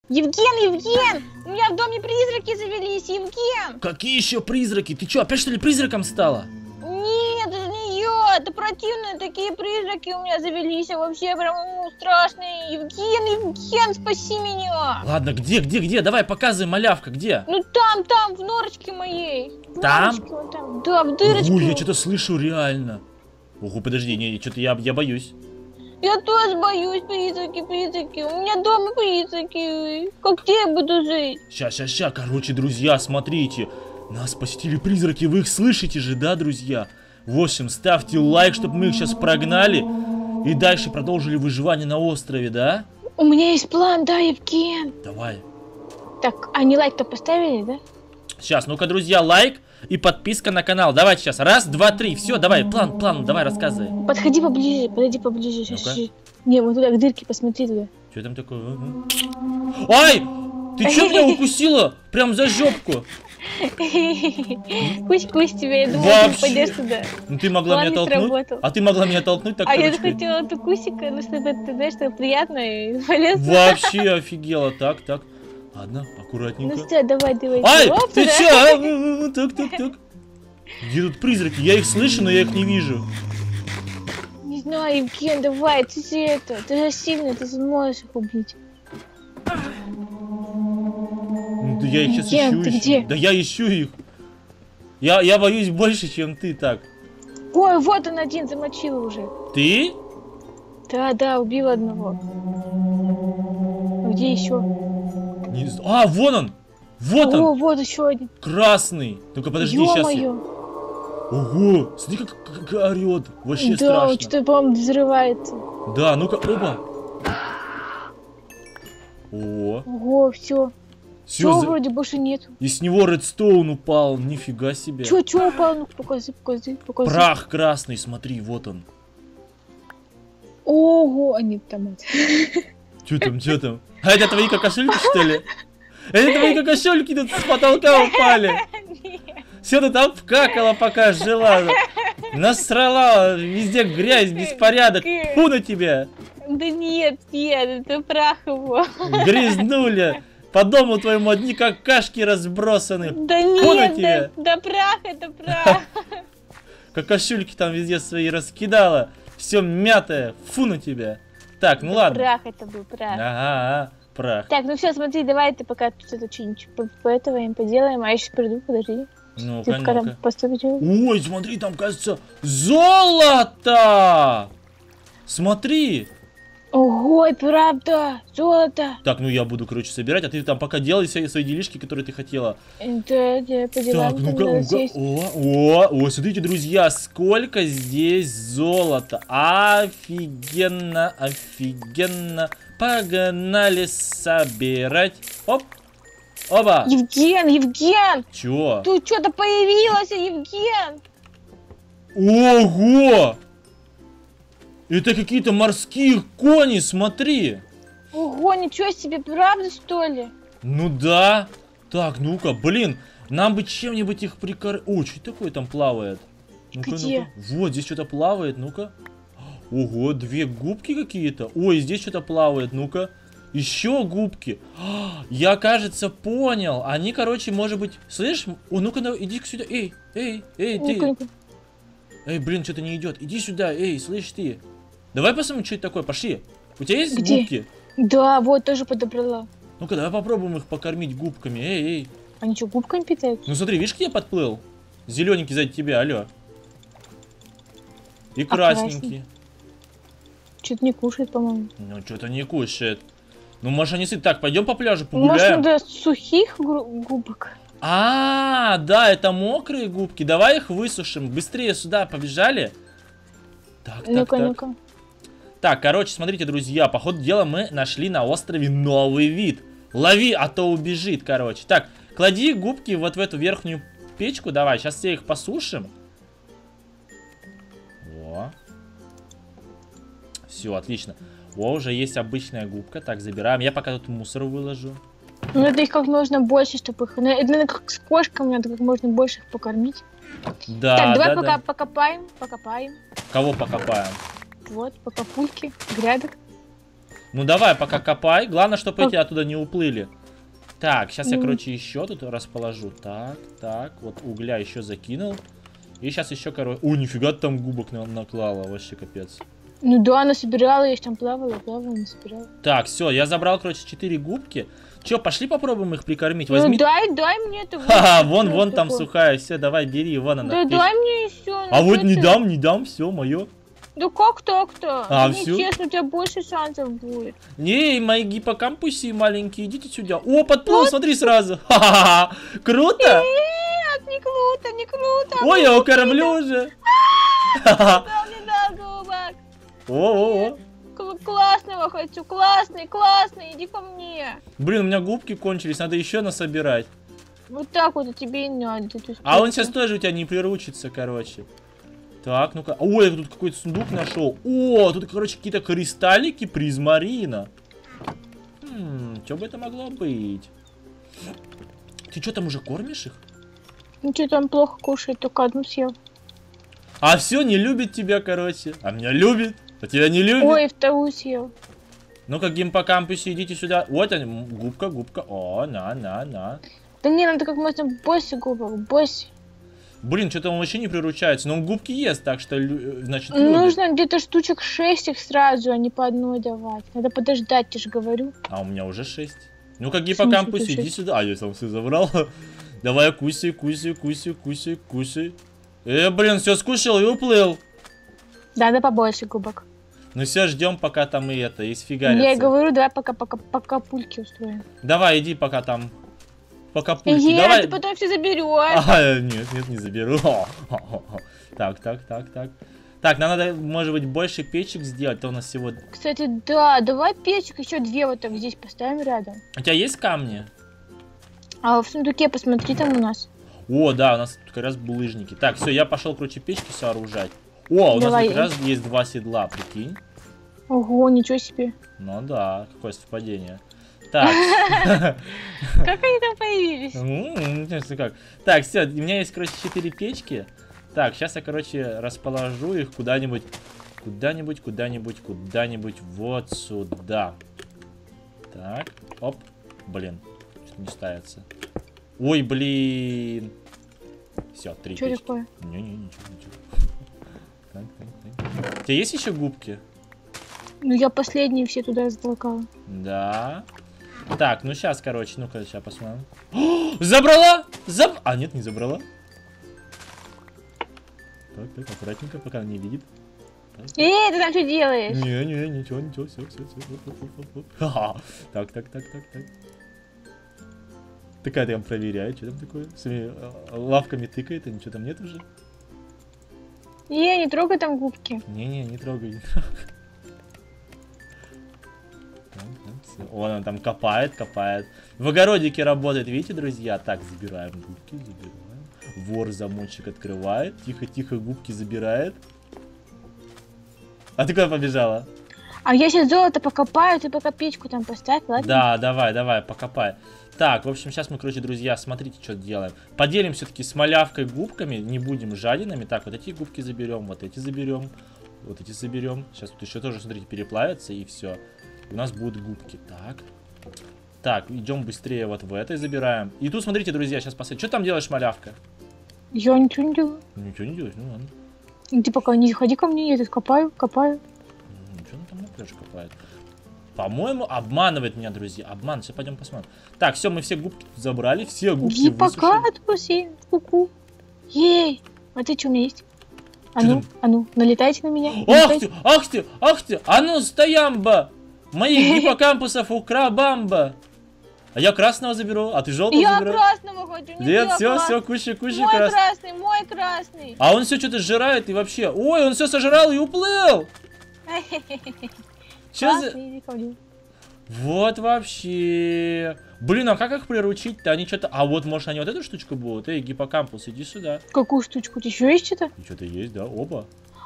Евген! У меня в доме призраки завелись, Евген! Какие еще призраки? Ты что, опять что ли призраком стала? Нет, это не я, это противные такие призраки у меня завелись, а вообще прям страшные. Евген, спаси меня! Ладно, где? Давай, показывай, малявка, где? Ну там, в норочке моей. Там? Вон там. Да, в дырочке. Ой, я что-то слышу реально. Ого, подожди, не, что-то я боюсь. Я тоже боюсь, призраки. У меня дома призраки. Как где я буду жить? Ща. Короче, друзья, смотрите. Нас посетили призраки, вы их слышите же, да, друзья? В общем, ставьте лайк, чтобы мы их сейчас прогнали. И дальше продолжили выживание на острове, да? У меня есть план, да, Евген? Давай. Так, они лайк-то поставили, да? Сейчас, ну-ка, друзья, лайк и подписка на канал. Давайте сейчас. 1, 2, 3. Все, давай, план, давай, рассказывай. Подойди поближе. Сейчас. Не, вот туда, к дырке, посмотри туда. Что там такое? Ай! Ты что меня укусила? Прям за жопку. Кусь тебя, я думала, ты пойдешь туда. Ну ты могла меня толкнуть. А ты могла меня толкнуть так. А я захотела эту кусика, ну чтобы ты знаешь, что приятно и полезно. Вообще офигела. Так. Ладно, аккуратненько. Ну все, давай. Ай, ты чё? Так. Где тут призраки? Я их слышу, но я их не вижу. Не знаю, Евген, давай, ты же сильный, ты сможешь их убить. Ну, да я их сейчас ищу. Где? Да я ищу их. Я боюсь больше, чем ты, так. Ой, вот он один, замочил уже. Ты? Да, убил одного. Где еще? А, вон он! Вот он! Вот еще один. Красный. Ну-ка, подожди, сейчас. Ого, смотри, как орет. Вообще страшно. Да, что-то, по-моему, взрывается. Да, ну-ка, оба. Ого, все. Все, вроде больше нет. И с него редстоун упал, нифига себе. Че упал? Ну, покажи. Прах красный, смотри, вот он. Ого, а нет, там это. Че там? А это твои какашульки, что ли? Это твои какашульки тут с потолка упали. Все, ты там вкакала, пока жила. Насрала, везде грязь, беспорядок. Фу на тебя. Да нет, это прах его. Грязнули. По дому твоему одни какашки разбросаны. Да Фу на нет, тебя. да прах, это прах. Какашульки там везде свои раскидала. Все мятое. Фу на тебя. Так, ну ладно. Прах это был, прах. Ага, прах. Так, ну все, смотри, давай ты пока тут это что-нибудь по этого им поделаем, а я сейчас приду, подожди. Ну-ка. Ой, смотри, там, кажется, золото! Смотри! Ого, правда, золото! Так, ну я буду, короче, собирать, а ты там пока делай свои делишки, которые ты хотела. Да, я по делам. Так, ну-ка. О, смотрите, друзья, сколько здесь золота. Офигенно. Погнали собирать. Оп. Оба. Евген! Чё? Тут что-то появилось, Евген! Ого! Это какие-то морские кони, смотри! Ого, ничего себе, правда, что ли? Ну да. Так, ну-ка, блин, нам бы чем-нибудь их прикормить. О, что такое там плавает? Где? Вот, здесь что-то плавает, ну-ка. Ого, 2 губки какие-то. Ой, здесь что-то плавает, ну-ка. Еще губки. Я, кажется, понял. Они, короче, может быть... Слышь? О, ну-ка, иди сюда. Эй, ты. Эй, блин, что-то не идет. Иди сюда, эй, слышь ты. Давай посмотрим, что это такое. Пошли. У тебя есть губки? Да, вот, тоже подобрала. Ну-ка, давай попробуем их покормить губками. Эй. Они что, губками питаются? Ну смотри, видишь, где подплыл? Зелененький сзади тебя, алло. И красненький. Что-то не кушает, по-моему. Ну, что-то не кушает. Ну, может, они сыты. Так, пойдем по пляжу погуляем. Может, надо сухих губок? Да, это мокрые губки. Давай их высушим. Быстрее сюда побежали. Так. Ну-ка. Так, короче, смотрите, друзья. По ходу дела мы нашли на острове новый вид. Лови, а то убежит, короче. Так, клади губки вот в эту верхнюю печку. Давай, сейчас все их посушим. Во. Все, отлично. О, уже есть обычная губка. Так, забираем. Я пока тут мусор выложу. Ну, надо их как можно больше, чтобы их... Наверное, как с кошками, надо как можно больше их покормить. Да, так, давай пока покопаем. Кого покопаем? Вот, покопульки, грядок. Ну давай, пока копай. Главное, чтобы эти оттуда не уплыли. Так, сейчас я, короче, еще тут расположу. Так, вот угля еще закинул. И сейчас еще, короче... О, нифига ты там губок наклала, вообще капец. Ну да, она собирала, я ж там плавала, не собирала. Так, все, я забрал, короче, 4 губки. Че, пошли попробуем их прикормить. Ну Возьми... дай мне это. Ха-ха, вон там сухая, все, давай, бери, вон она. Да дай мне еще. А вот не дам, все, мое. Да как так-то? А, всё? Нечестно, у тебя больше шансов будет. Не, мои гиппокампуси маленькие, идите сюда. О, подплыл, смотри сразу. Ха-ха-ха, круто? Нет, не круто, не круто. Ой, я его кормлю уже. Не дал губок. О-о-о. Классного хочу, классный, иди ко мне. Блин, у меня губки кончились, надо еще насобирать. Вот так вот тебе и надо. А он сейчас тоже у тебя не приручится, короче. Так, ну-ка. Ой, я тут какой-то сундук нашел. О, тут, короче, какие-то кристаллики призмарина. Что бы это могло быть? Ты что, там уже кормишь их? Ну что там плохо кушает, только одну съел. А все, не любит тебя, короче. А меня любит, а тебя не любит. Ой, вторую съел. Ну-ка, гимпокампусе, идите сюда. Вот они, губка. О, на. Да не, надо как можно больше губок, больше. Блин, что-то он вообще не приручается. Но он губки ест, так что, значит, любит. Нужно где-то штучек 6 их сразу, а не по одной давать. Надо подождать, я же говорю. А у меня уже 6. Ну-ка, гиппокампус, иди сюда. А, я сам все забрал. Давай, куси. Блин, все скушал и уплыл. Да, да побольше губок. Ну все, ждем, пока там и это, испигарится. Я говорю, давай пока пульки устроим. Давай, иди пока там. Пока пульки. Нет, Давай. ты потом все заберешь. А, нет, не заберу. Так. Так, нам надо, может быть, больше печек сделать, то у нас всего... Кстати, да, давай печек еще 2 вот так здесь поставим рядом. У тебя есть камни? А в сундуке посмотри там у нас. О, да, у нас тут как раз булыжники. Так, все, я пошел, короче, печки сооружать. О, у нас как раз есть 2 седла, прикинь. Ого, ничего себе. Ну да, какое совпадение. Так. Как они там появились? Интересно как. Так, все, у меня есть, короче, 4 печки. Так, сейчас я, короче, расположу их куда-нибудь вот сюда. Так, оп. Блин, что-то не ставится. Ой, блин. Все, 3 Что печки. такое? Ничего. Так. У тебя есть еще губки? Ну, я последние все туда затолкала. Да. Так, ну сейчас, короче, ну-ка, сейчас посмотрим. О, забрала! А, нет, не забрала. Так, аккуратненько, пока она не видит. Ты там что делаешь? Не, ничего, все. Так. Такая там проверяет, что там такое. Своими лавками тыкает, а ничего там нет уже. Не трогай там губки. Не трогай. Вон она там копает. В огородике работает, видите, друзья? Так, забираем губки. Вор замочек открывает. Тихо, губки забирает. А ты куда побежала? А я сейчас золото покопаю, ты пока печку там поставь, ладно? Да, давай, покопай. Так, в общем, сейчас мы, короче, друзья, смотрите, что делаем. Поделим все-таки с малявкой губками, не будем жадинами. Так, вот эти губки заберем, вот эти заберем. Сейчас тут еще тоже, смотрите, переплавятся, и все. У нас будут губки. Так, идем быстрее вот в этой забираем. И тут, смотрите, друзья, сейчас посмотрим. Что там делаешь, малявка? Я ничего не делаю. Ничего не делаешь, ну ладно. Ты пока не ходи ко мне, я тут копаю. Ничего она там напряжь копает. По-моему, обманывает меня, друзья. Обман. Все, пойдем посмотрим. Так, все, мы все губки забрали. Все губки пока отпусти. Ку-ку. Ей. А ты что у меня есть? А ну, налетайте на меня. Ах ты. А ну, стоямба. Моих гиппокампусов украбамба. А я красного заберу, а ты желтого заберу. Я красного хочу. Нет, все, кушай Мой красный. А он все что-то сжирает и вообще. Ой, он все сожрал и уплыл. Че за... Вот вообще. Блин, а как их приручить-то? Они что-то... А вот, может, они вот эту штучку будут? Эй, гиппокампус, иди сюда. Какую штучку? Ты еще есть что-то? Что-то есть, да? Оба.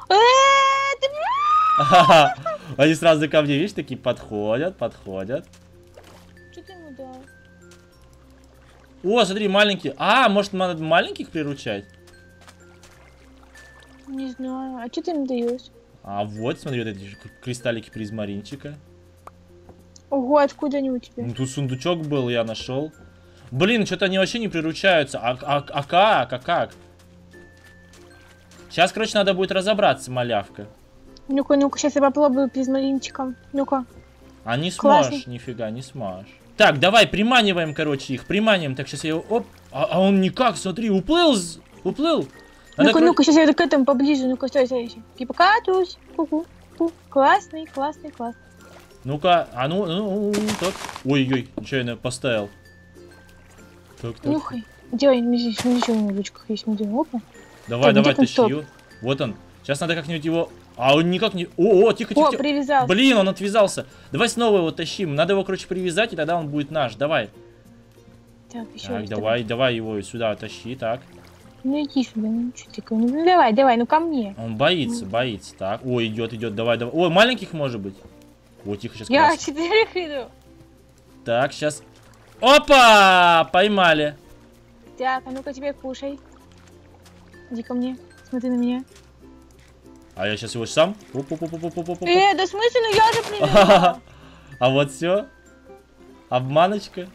Они сразу ко мне, видишь, такие подходят. Что ты ему дал? О, смотри, маленькие. А, может, надо маленьких приручать? Не знаю. А что ты ему даешь? А вот, смотри, вот эти кристаллики призмаринчика. Ого, откуда они у тебя? Ну, тут сундучок был, я нашел. Блин, что-то они вообще не приручаются. А как? А как? Сейчас, короче, надо будет разобраться, малявка. Ну-ка, ну-ка, сейчас я попробую призмалинчиком. Ну-ка. А не Классный. сможешь, нифига, не сможешь. Так, давай, приманиваем, короче, их. Приманиваем. Так, сейчас я его... Оп. А он никак, смотри, уплыл. Уплыл. Надо, Ну-ка, ну-ка, сейчас я к этому поближе. Ну-ка, стой. Типа катусь. Ку-ку. Классный. Ну-ка, а ну, так. Ой-ой, что я поставил? Так. Нюхай. Делай, здесь ничего на ручках есть. Опа. Давай, Так, где тащи там его. Вот он. Сейчас надо как-нибудь его... А он никак не... О, тихо. О, привязался. Блин, он отвязался. Давай снова его тащим. Надо его, короче, привязать, и тогда он будет наш. Давай. Так, еще Так, раз. давай его сюда тащи, так. Ну иди сюда, ну что ты такой? Ну давай, ну ко мне. Он боится. Так. Ой, идет, давай. Ой, маленьких может быть. О, тихо, сейчас. Я 4 иду. Так, сейчас. Опа! Поймали. Так, а ну-ка тебе кушай. Иди ко мне, смотри на меня. А я сейчас его сам. Да в смысле, ну я же привела. А вот все. Обманочка.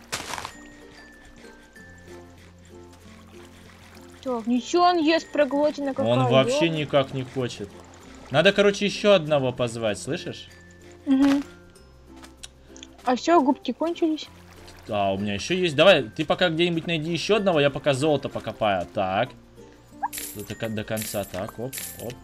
Так, ничего он ест, проглотина какая. Он вообще никак не хочет. Надо, короче, еще одного позвать, слышишь? Угу. А все, губки кончились. А, у меня еще есть. Давай, ты пока где-нибудь найди еще одного, я пока золото покопаю. Так. До конца. Так, оп.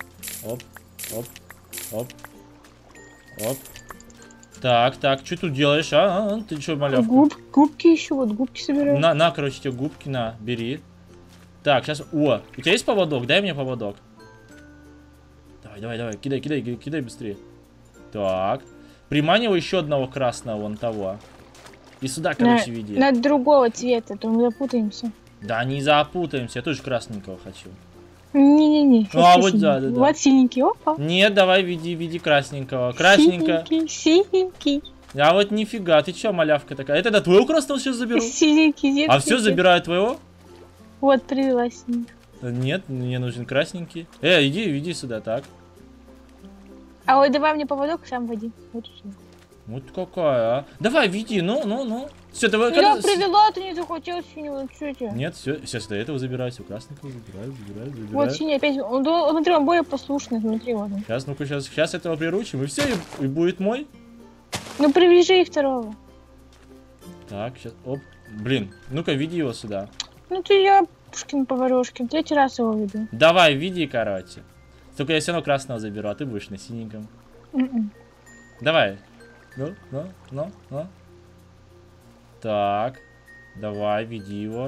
Так, что тут делаешь, а? Ты что, малявка? Губки еще, вот губки собираю. На, короче, тебе губки, на, бери. Так, сейчас, у тебя есть поводок? Дай мне поводок. Давай, кидай быстрее. Так, приманивай еще одного красного, вон того. И сюда, короче, веди. На другого цвета, то мы запутаемся. Да, не запутаемся, я тоже красненького хочу. Не-не-не. Ну, а вот да. Вот синенький, опа. Нет, давай веди красненького. Красненько. Синенький. А вот нифига, ты че, малявка такая? Это твоего красного сейчас заберу? Синенький. А все, забираю твоего? Вот, привела синенький. Нет, мне нужен красненький. Иди сюда, так. А вот давай мне поводок, сам води. Вот сюда. Вот какая, а? Давай, веди, ну. Все, давай. Я привела, ты не захотел синего, что тебе? Нет, все, сейчас до этого забираю, все, красненького забираю. Вот синий опять, смотри, он более послушный, смотри, вот он. Сейчас, ну-ка, сейчас этого приручим, и все, и будет мой. Ну, привяжи и второго. Так, сейчас, оп, блин, ну-ка, веди его сюда. Ну, ты Пушкин-Поварешкин, 3-й раз его веду. Давай, веди, короче. Только я все равно красного заберу, а ты будешь на синеньком. Давай. Ну. Так. Давай, веди его.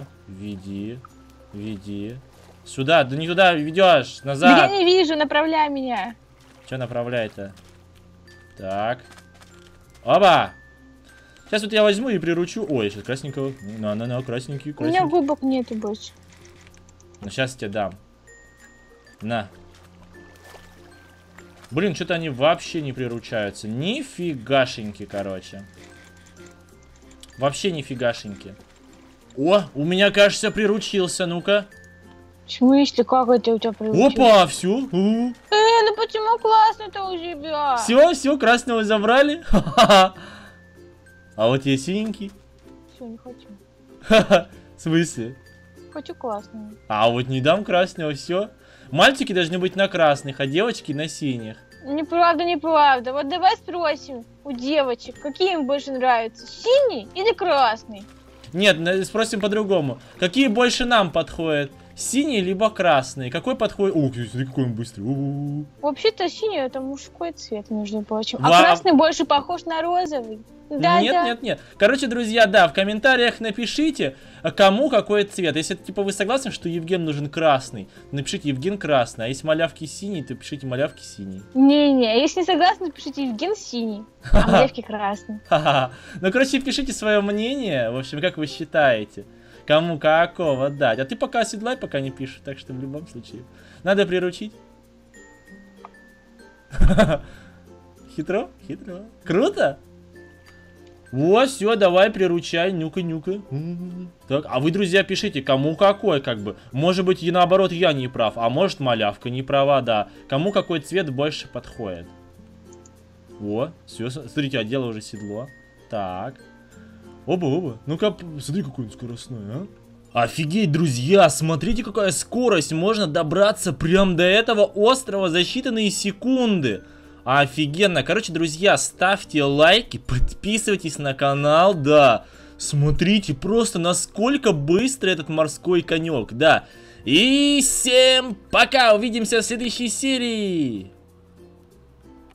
Веди. Сюда, да не туда ведешь, назад. Да я не вижу, направляй меня. Че направляй-то? Так. Оба! Сейчас вот я возьму и приручу. Ой, сейчас красненького. На, красненький. У меня губок нету больше. Ну, сейчас тебе дам. На. Блин, что-то они вообще не приручаются. Нифигашеньки, короче. Вообще нифигашеньки. О, у меня, кажется, приручился, ну-ка. В смысле, как это у тебя приручился? Опа, все. Ну почему классно-то у тебя? Все, красного забрали. А вот я синенький. Все, не хочу. В смысле? Хочу классного. А вот не дам красного, все. Мальчики должны быть на красных, а девочки на синих. Неправда. Вот давай спросим у девочек, какие им больше нравятся, синий или красный? Нет, спросим по-другому. Какие больше нам подходят? Синий либо красный? Какой подходит? Ух, смотри, какой он быстрый. Вообще-то синий это мужской цвет, между прочим. А красный больше похож на розовый. Да, нет. Короче, друзья, да, в комментариях напишите, кому какой цвет. Если, типа, вы согласны, что Евген нужен красный, напишите Евген красный. А если малявки синий, то пишите малявки синий. Не, если не согласны, пишите Евген синий, а малявки красный. Ну, короче, пишите свое мнение. В общем, как вы считаете, кому какого дать. А ты пока оседлай, пока не пишешь. Так что в любом случае надо приручить. Хитро. Круто. Вот, все, давай, приручай, нюка. Так, а вы, друзья, пишите, кому какой, как бы. Может быть, и наоборот, я не прав, а может, малявка не права, да. Кому какой цвет больше подходит. О, все, смотрите, одела уже седло. Так. Оба. Ну-ка, смотри, какой он скоростной, а. Офигеть, друзья, смотрите, какая скорость. Можно добраться прям до этого острова за считанные секунды. Офигенно. Короче, друзья, ставьте лайки, подписывайтесь на канал, да. Смотрите просто, насколько быстро этот морской конек, да. И всем пока, увидимся в следующей серии.